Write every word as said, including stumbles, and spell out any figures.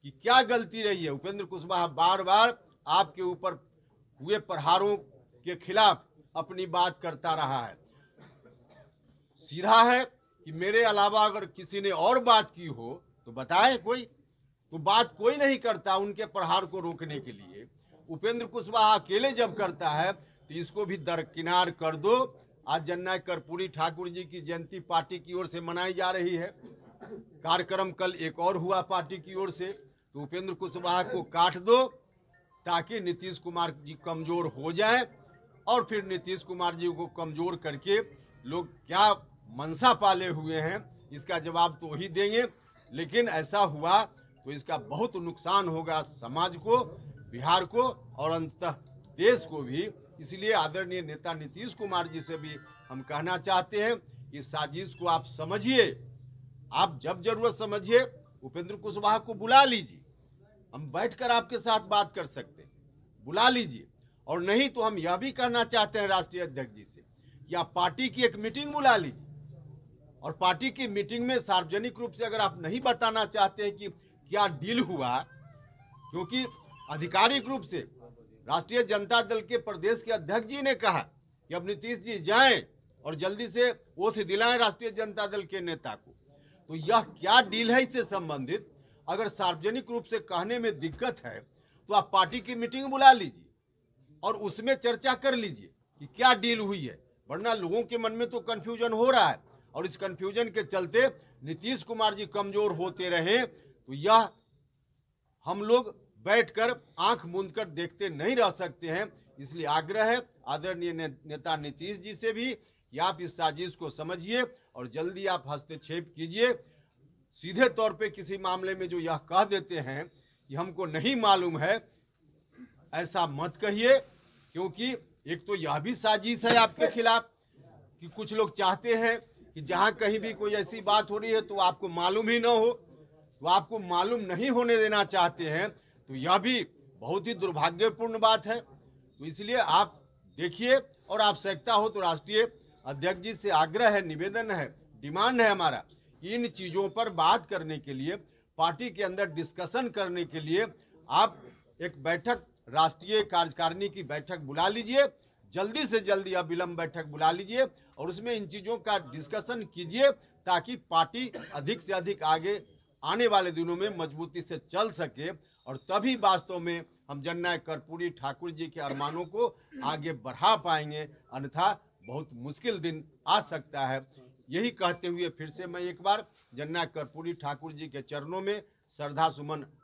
कि क्या गलती रही है। उपेंद्र कुशवाहा बार बार आपके ऊपर हुए प्रहारों के खिलाफ अपनी बात करता रहा है। सीधा है कि मेरे अलावा अगर किसी ने और बात की हो तो बताए कोई, तो बात कोई नहीं करता उनके प्रहार को रोकने के लिए। उपेंद्र कुशवाहा अकेले जब करता है तो इसको भी दरकिनार कर दो। आज जननायक कर्पूरी ठाकुर जी की जयंती पार्टी की ओर से मनाई जा रही है। कार्यक्रम कल एक और हुआ पार्टी की ओर से, तो उपेंद्र कुशवाहा को काट दो ताकि नीतीश कुमार जी कमजोर हो जाएं, और फिर नीतीश कुमार जी को कमजोर करके लोग क्या मनसा पाले हुए हैं इसका जवाब तो वही देंगे। लेकिन ऐसा हुआ तो इसका बहुत नुकसान होगा समाज को, बिहार को और अंततः देश को भी। इसलिए आदरणीय नेता नीतीश कुमार जी से भी हम कहना चाहते हैं कि साजिश को आप समझिए, आप जब जरूरत समझिए उपेंद्र कुशवाहा को बुला लीजिए, हम बैठकर आपके साथ बात कर सकते हैं, बुला लीजिए। और नहीं तो हम यह भी कहना चाहते हैं राष्ट्रीय अध्यक्ष जी से कि आप पार्टी की एक मीटिंग बुला लीजिए, और पार्टी की मीटिंग में सार्वजनिक रूप से अगर आप नहीं बताना चाहते हैं कि क्या डील हुआ, क्योंकि आधिकारिक रूप से राष्ट्रीय जनता दल के प्रदेश के अध्यक्ष जी ने कहा कि अब नीतीश जी जाएं और जल्दी से ओथ दिलाएं राष्ट्रीय जनता दल के नेता को, तो यह क्या डील है इससे संबंधित अगर सार्वजनिक रूप से कहने में दिक्कत है तो आप पार्टी की मीटिंग बुला लीजिए और उसमें चर्चा कर लीजिए कि क्या डील हुई है। वरना लोगों के मन में तो कंफ्यूजन हो रहा है, और इस कंफ्यूजन के चलते नीतीश कुमार जी कमजोर होते रहे तो यह हम लोग बैठकर आंख मूंद कर देखते नहीं रह सकते हैं। इसलिए आग्रह है आदरणीय ने, नेता नीतीश जी से भी कि आप इस साजिश को समझिए और जल्दी आप हस्तक्षेप कीजिए। सीधे तौर पे किसी मामले में जो यह कह देते हैं कि हमको नहीं मालूम है, ऐसा मत कहिए, क्योंकि एक तो यह भी साजिश है आपके खिलाफ कि कुछ लोग चाहते हैं कि जहां कहीं भी कोई ऐसी बात हो रही है तो आपको मालूम ही ना हो, तो आपको मालूम नहीं होने देना चाहते हैं, तो यह भी बहुत ही दुर्भाग्यपूर्ण बात है। तो इसलिए आप देखिए, और आवश्यकता हो तो राष्ट्रीय अध्यक्ष जी से आग्रह है, निवेदन है, डिमांड है हमारा कि इन चीज़ों पर बात करने के लिए, पार्टी के अंदर डिस्कशन करने के लिए आप एक बैठक, राष्ट्रीय कार्यकारिणी की बैठक बुला लीजिए, जल्दी से जल्दी अविलंब बैठक बुला लीजिए और उसमें इन चीज़ों का डिस्कशन कीजिए ताकि पार्टी अधिक से अधिक आगे आने वाले दिनों में मजबूती से चल सके, और तभी वास्तव में हम जननायक कर्पूरी ठाकुर जी के अरमानों को आगे बढ़ा पाएंगे, अन्यथा बहुत मुश्किल दिन आ सकता है। यही कहते हुए फिर से मैं एक बार जननायक कर्पूरी ठाकुर जी के चरणों में श्रद्धा सुमन